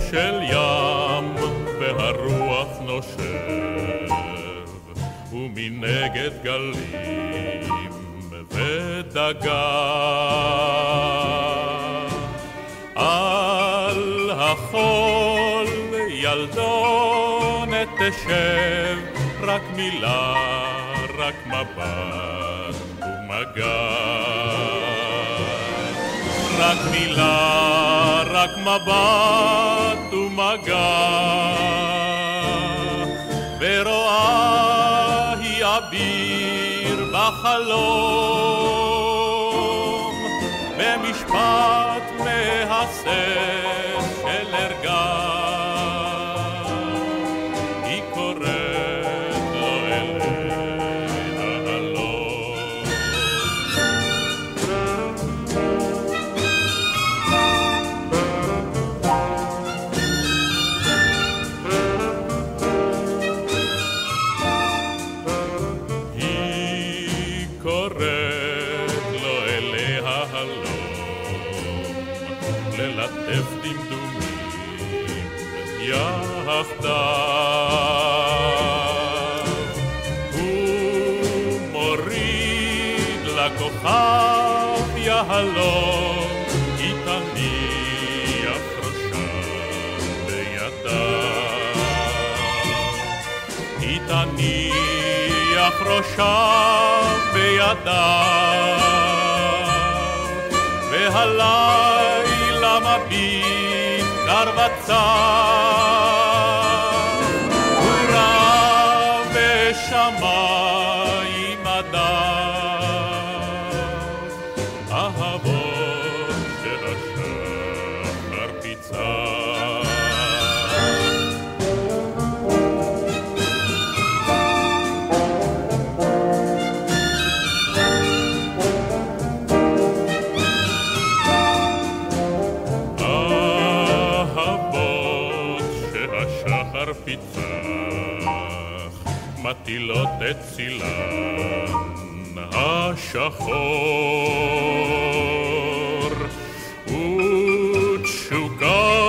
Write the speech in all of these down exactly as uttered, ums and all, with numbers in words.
של ים והרוח נושב ומנגד גלים ודגה על החול ילדונת תשב רק מילה רק מבט ומגע רק מילה רק מבט ומגע ורואה היא אביר בחלום במשפט מהסס של ערגה היא קוראת לו אלי ההלום היא קוראת לו אלי ההלום ללטף דמדומים יחדיו הוא מוריד לכוכב יהלום היא תניח ראשה בידיו היא תניח ראשה בידיו והלילה מביט קר וצר הוא ראה בשמיים עדיו אהבות שהשחר פיצח השחר פיצח מטילות את צילן השחור ותשוקה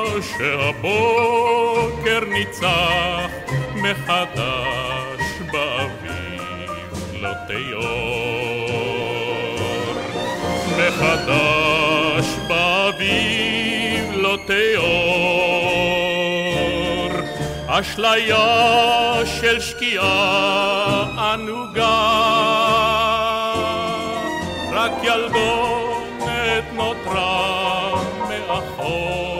שהבוקר ניצח מחדש באביב לא תיאור מחדש באביב לא תיאור אשליה של שקיעה ענוגה רק ילדונת נותרה מאחור